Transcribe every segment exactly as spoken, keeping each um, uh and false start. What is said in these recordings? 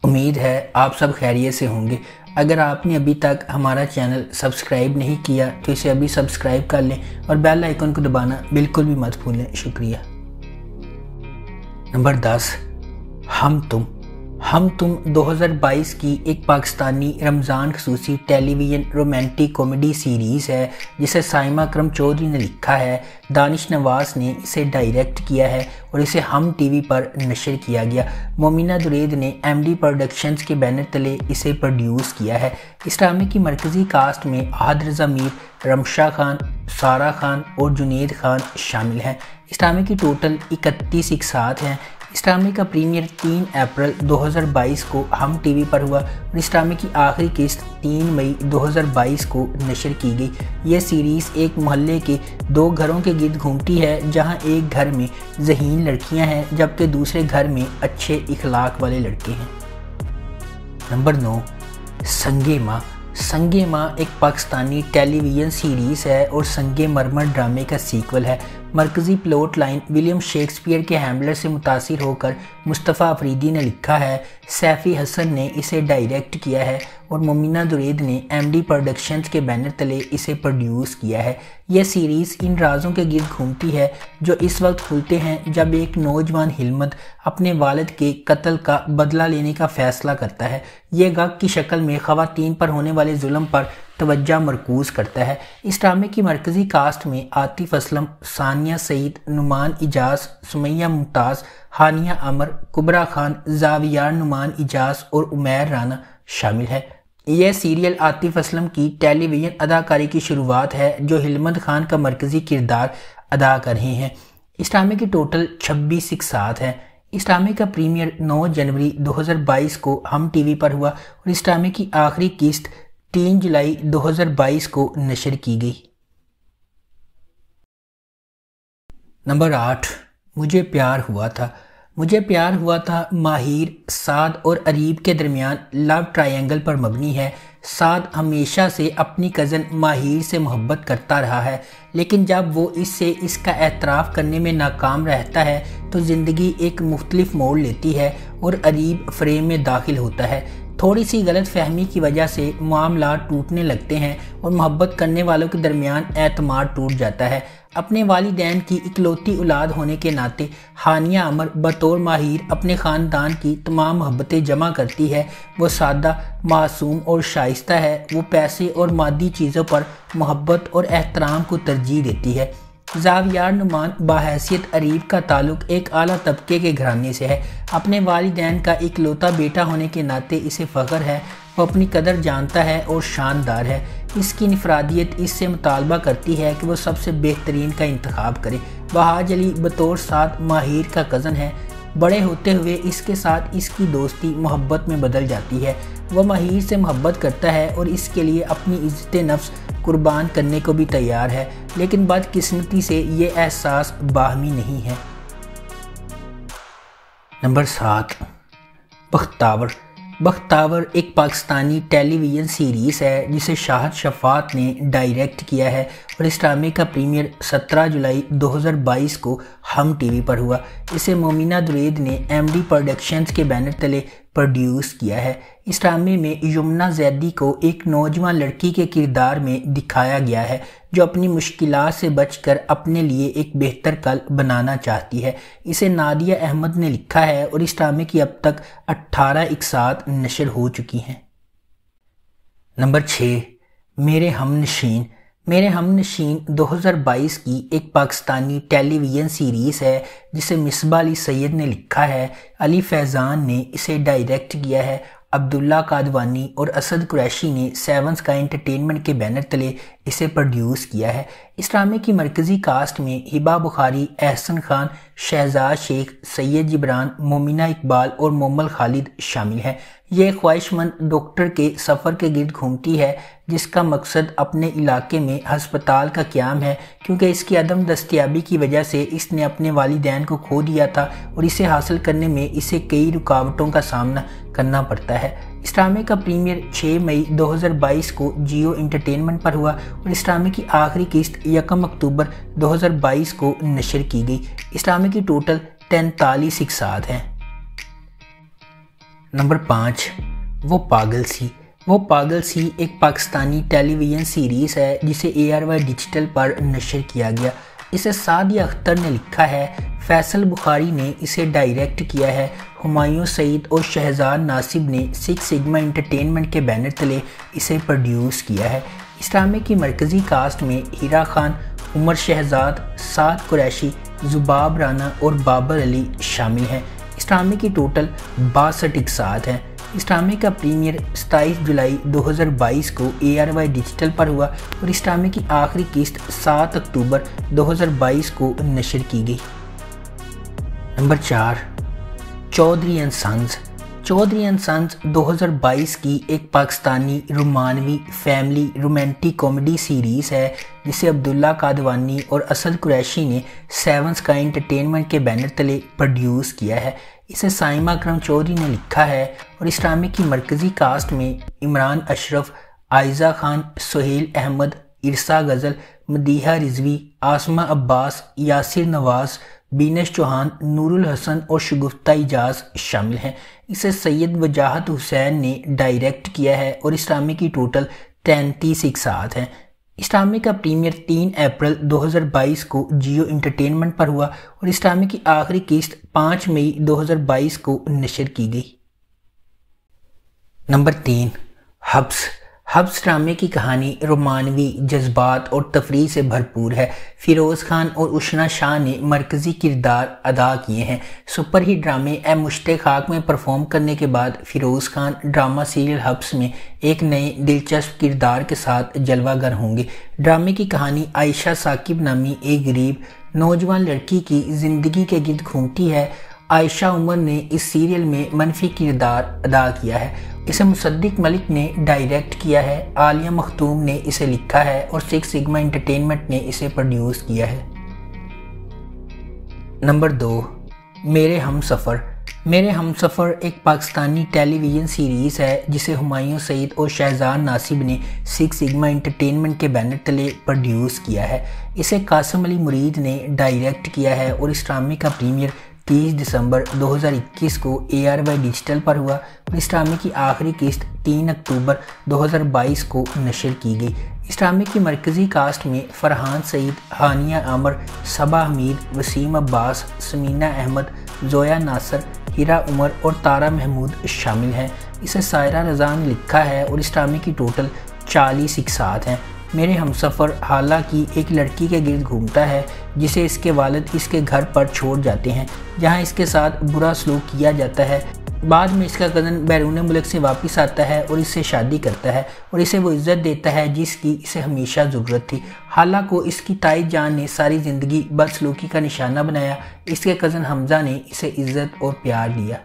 امید ہے آپ سب خیریت سے ہوں گے۔ اگر آپ نے ابھی تک ہمارا چینل سبسکرائب نہیں کیا تو اسے ابھی سبسکرائب کر لیں اور بیل آئیکن کو دبانا بالکل بھی مت بھولیں۔ شکریہ۔ نمبر دس، ہم تم ہم تم دو ہزار بائیس کی ایک پاکستانی رمضان خصوصی television romantic comedy series ہے جسے سائمہ اکرم چودھری نے لکھا ہے، دانش نواز نے اسے ڈائریکٹ کیا ہے اور اسے ہم ٹی وی پر نشر کیا گیا۔ مومنہ درید نے ایم ڈی پروڈکشنز کے بینر تلے اسے پروڈیوس کیا ہے۔ اس ڈرامے کی مرکزی کاسٹ میں احد رضا میر، رمشا خان، سارہ خان اور جنید خان شامل ہیں۔ اس ڈرامے کی ٹوٹل اکتیس اقساط ہیں۔ اس ڈرامے کا پریمیئر تین اپریل دو ہزار بائیس کو ہم ٹی وی پر ہوا اور اس ڈرامے کی آخری قسط تین مئی دو ہزار بائیس کو نشر کی گئی۔ یہ سیریز ایک محلے کے دو گھروں کے گرد گھومتی ہے جہاں ایک گھر میں ذہین لڑکیاں ہیں جبکہ دوسرے گھر میں اچھے اخلاق والے لڑکے ہیں۔ نمبر نو، سنگے ماں سنگے ماں ایک پاکستانی ٹیلی ویژن سیریز ہے اور سنگے مرمر ڈرامے کا سیکول ہے۔ مرکزی پلاٹ لائن ولیم شیکسپیئر کے ہیملر سے متاثر ہو کر مصطفیٰ افریدی نے لکھا ہے، سیفی حسن نے اسے ڈائریکٹ کیا ہے اور مومنہ درید نے ایم ڈی پروڈکشنز کے بینر تلے اسے پروڈیوس کیا ہے۔ یہ سیریز ان رازوں کے گرد گھومتی ہے جو اس وقت کھلتے ہیں جب ایک نوجوان ہلمت اپنے والد کے قتل کا بدلہ لینے کا فیصلہ کرتا ہے۔ یہ گگ کی شکل میں خواتین پر ہونے والے ظلم پر توجہ مرکوز کرتا ہے۔ اس ڈرامے کی مرکزی کاسٹ میں عاطف اسلم، ثانیہ سعید، نعمان اجاز، سمیہ ممتاز، ہانیہ عمر، کبرا خان، زاویار نعمان اجاز اور عمیر رانا شامل ہے۔ یہ سیریل عاطف اسلم کی ٹیلی ویژن اداکاری کی شروعات ہے جو ہلمت خان کا مرکزی کردار ادا کر رہے ہیں۔ اس ڈرامے کی ٹوٹل چھبیس اقساط ہیں۔ اس ڈرامے کا پریمیئر نو جنوری دو ہزار بائیس کو ہم ٹی وی پر ہوا اور اس ڈرامے کی آخری قسط تین جولائی دو ہزار بائیس کو نشر کی گئی۔ نمبر آٹھ، مجھے پیار ہوا تھا مجھے پیار ہوا تھا ماہر، سعد اور اریب کے درمیان لو ٹرائنگل پر مبنی ہے۔ سعد ہمیشہ سے اپنی کزن ماہر سے محبت کرتا رہا ہے لیکن جب وہ اس سے اس کا اعتراف کرنے میں ناکام رہتا ہے تو زندگی ایک مختلف موڑ لیتی ہے اور اریب فریم میں داخل ہوتا ہے۔ تھوڑی سی غلط فہمی کی وجہ سے معاملات ٹوٹنے لگتے ہیں اور محبت کرنے والوں کے درمیان اعتماد ٹوٹ جاتا ہے۔ اپنے والدین کی اکلوتی اولاد ہونے کے ناطے ہانیہ عمر بطور ماہر اپنے خاندان کی تمام محبتیں جمع کرتی ہے۔ وہ سادہ، معصوم اور شائستہ ہے۔ وہ پیسے اور مادی چیزوں پر محبت اور احترام کو ترجیح دیتی ہے۔ زاویار نعمان بحیثیت اریب کا تعلق ایک اعلیٰ طبقے کے گھرانے سے ہے۔ اپنے والدین کا اکلوتا بیٹا ہونے کے ناطے اسے فخر ہے۔ وہ اپنی قدر جانتا ہے اور شاندار ہے۔ اس کی انفرادیت اس سے مطالبہ کرتی ہے کہ وہ سب سے بہترین کا انتخاب کرے۔ بہاج علی بطور سعد ماہر کا کزن ہے۔ بڑے ہوتے ہوئے اس کے ساتھ اس کی دوستی محبت میں بدل جاتی ہے۔ وہ ماہر سے محبت کرتا ہے اور اس کے لیے اپنی عزت نفس قربان کرنے کو بھی تیار ہے لیکن بدقسمتی سے یہ احساس باہمی نہیں ہے۔ نمبر سات، بختاور بختاور ایک پاکستانی ٹیلی ویژن سیریز ہے جسے شاہد شفاعت نے ڈائریکٹ کیا ہے اور اس ڈرامے کا پریمیئر سترہ جولائی دو ہزار بائیس کو ہم ٹی وی پر ہوا۔ اسے مومنہ درید نے ایم ڈی پروڈکشنز کے بینر تلے پروڈیوس کیا ہے۔ اس ڈرامے میں یمنا زیدی کو ایک نوجوان لڑکی کے کردار میں دکھایا گیا ہے جو اپنی مشکلات سے بچ کر اپنے لیے ایک بہتر کل بنانا چاہتی ہے۔ اسے نادیہ احمد نے لکھا ہے اور اس ڈرامے کی اب تک اٹھارہ اقساط نشر ہو چکی ہیں۔ نمبر چھ، میرے ہم نشین میرے ہم نشین دو ہزار بائیس کی ایک پاکستانی ٹیلی ویژن سیریز ہے جسے مصباح علی سید نے لکھا ہے۔ علی فیضان نے اسے ڈائریکٹ کیا ہے۔ عبداللہ قادوانی اور اسد قریشی نے سیون اسکائی انٹرٹینمنٹ کے بینر تلے اسے پروڈیوس کیا ہے۔ اس ڈرامے کی مرکزی کاسٹ میں ہبہ بخاری، احسن خان، شہزاد شیخ، سید جبران، مومنہ اقبال اور مومل خالد شامل ہیں۔ یہ خواہش مند ڈاکٹر کے سفر کے گرد گھومتی ہے جس کا مقصد اپنے علاقے میں ہسپتال کا قیام ہے کیونکہ اس کی عدم دستیابی کی وجہ سے اس نے اپنے والدین کو کھو دیا تھا اور اسے حاصل کرنے میں اسے کئی رکاوٹوں کا سامنا کرنا پڑتا ہے۔ اس ڈرامے کا پریمیئر چھ مئی دو ہزار بائیس کو جیو انٹرٹینمنٹ پر ہوا اور اس ڈرامے کی آخری قسط یکم اکتوبر دو ہزار بائیس کو نشر کی گئی۔ اس ڈرامے کی ٹوٹل تینتالیس اقساط ہیں۔ نمبر پانچ، وہ پاگل سی۔ وہ پاگل سی ایک پاکستانی ٹیلی ویژن سیریز ہے جسے اے آر وائی ڈیجیٹل پر نشر کیا گیا۔ اسے سعدیہ اختر نے لکھا ہے، فیصل بخاری نے اسے ڈائریکٹ کیا ہے، ہمایوں سعید اور شہزاد ناصب نے سکس سگما انٹرٹینمنٹ کے بینر تلے اسے پروڈیوس کیا ہے۔ اس ڈرامے کی مرکزی کاسٹ میں ہیرا خان، عمر شہزاد، سعد قریشی، زباب رانا اور بابر علی شامل ہیں۔ اس ڈرامے کی ٹوٹل باسٹھ اقساط ہیں۔ اس ڈرامے کا پریمیئر ستائیس جولائی دو ہزار بائیس کو اے آر وائی ڈیجیٹل پر ہوا اور اس ڈرامے کی آخری قسط سات اکتوبر دو ہزار بائیس کو نشر کی گئی۔ نمبر چار، Chaudhry and sons. Chaudhry and sons دو ہزار بائیس کی ایک پاکستانی رومانوی فیملی رومانٹک کامیڈی سیریز ہے جسے عبداللہ قادوانی اور اسد قریشی نے سیون اسکائی انٹرٹینمنٹ کے بینر تلے پروڈیوس کیا ہے۔ اسے سائمہ اکرم چودھری نے لکھا ہے اور اس ڈرامے کی مرکزی کاسٹ میں عمران اشرف، عائزہ خان، سہیل احمد، ارسا غزل، مدیحہ رضوی، آسمہ عباس، یاسر نواز، بینش چوہان، نور الحسن اور شگفتہ اجاز شامل ہیں۔ اسے سید وجاہت حسین نے ڈائریکٹ کیا ہے اور اس ڈرامے کی ٹوٹل تینتیس اقساط ہیں۔ اس ڈرامے کا پریمیئر تین اپریل دو ہزار بائیس کو جیو انٹرٹینمنٹ پر ہوا اور اس ڈرامے کی آخری قسط پانچ مئی دو ہزار بائیس کو نشر کی گئی۔ نمبر تین، حبس۔ حبس ڈرامے کی کہانی رومانوی جذبات اور تفریح سے بھرپور ہے۔ فیروز خان اور اشنا شاہ نے مرکزی کردار ادا کیے ہیں۔ سپر ہٹ ڈرامے اے مشتِ خاک میں پرفارم کرنے کے بعد فیروز خان ڈرامہ سیریل حبس میں ایک نئے دلچسپ کردار کے ساتھ جلوہ گر ہوں گے۔ ڈرامے کی کہانی عائشہ ثاقب نامی ایک غریب نوجوان لڑکی کی زندگی کے گرد گھومتی ہے۔ عائشہ عمر نے اس سیریل میں منفی کردار ادا کیا ہے۔ اسے مصدق ملک نے ڈائریکٹ کیا ہے، عالیہ مختوم نے اسے لکھا ہے اور سکس سگما انٹرٹینمنٹ نے اسے پروڈیوس کیا ہے۔ نمبر دو، میرے ہم سفر۔ میرے ہم سفر ایک پاکستانی ٹیلی ویژن سیریز ہے جسے ہمایوں سعید اور شہزاد ناصب نے سکس سگما انٹرٹینمنٹ کے بینر تلے پروڈیوس کیا ہے۔ اسے قاسم علی مرید نے ڈائریکٹ کیا ہے اور اس ڈرامے کا پریمیئر تیس دسمبر دو ہزار اکیس کو اے آر وائی ڈیجیٹل پر ہوا اور اس ڈرامے کی آخری قسط تین اکتوبر دو ہزار بائیس کو نشر کی گئی۔ اس ڈرامے کی مرکزی کاسٹ میں فرحان سعید، ہانیہ عامر، صبا حمید، وسیم عباس، سمینہ احمد، زویا ناصر، ہیرا عمر اور تارا محمود شامل ہیں۔ اسے سائرہ رضا نے لکھا ہے اور اس ڈرامے کی ٹوٹل چالیس اقساط ہیں۔ میرے ہمسفر حالانکہ ایک لڑکی کے گرد گھومتا ہے جسے اس کے والد اس کے گھر پر چھوڑ جاتے ہیں جہاں اس کے ساتھ برا سلوک کیا جاتا ہے۔ بعد میں اس کا کزن بیرون ملک سے واپس آتا ہے اور اس سے شادی کرتا ہے اور اسے وہ عزت دیتا ہے جس کی اسے ہمیشہ ضرورت تھی۔ حالانکہ اس کی تائید جان نے ساری زندگی بدسلوکی کا نشانہ بنایا، اس کے کزن حمزہ نے اسے عزت اور پیار دیا۔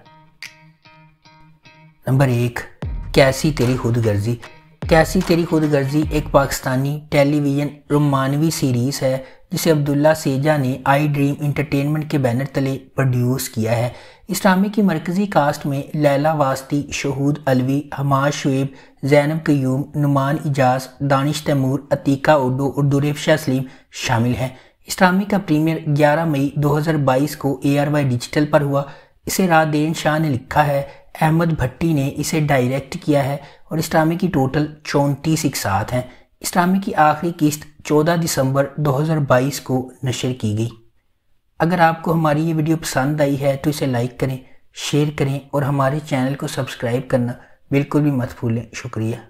نمبر ایک، کیسی تیری خود غرضی۔ کیسی تیری خود غرضی ایک پاکستانی ٹیلی ویژن رومانوی سیریز ہے جسے عبداللہ سیجا نے آئی ڈریم انٹرٹینمنٹ کے بینر تلے پروڈیوس کیا ہے۔ اس ڈرامے کی مرکزی کاسٹ میں لیلا واسطی، شہود علوی، حماد شعیب، زینب قیوم، نعمان اجاز، دانش تیمور، عتیقہ اڈو اور دریفشا سلیم شامل ہیں۔ اس ڈرامے کا پریمیئر گیارہ مئی دو ہزار بائیس کو اے آر وائی ڈیجیٹل پر ہوا۔ اسے رادین شاہ نے لکھا ہے، احمد بھٹی نے اسے ڈائریکٹ کیا ہے اور اس ڈرامے کی ٹوٹل چونتیس اقساط ہیں۔ اس ڈرامے کی آخری قسط چودہ دسمبر دو ہزار بائیس کو نشر کی گئی۔ اگر آپ کو ہماری یہ ویڈیو پسند آئی ہے تو اسے لائک کریں، شیئر کریں اور ہمارے چینل کو سبسکرائب کرنا بالکل بھی مت بھولیں۔ شکریہ۔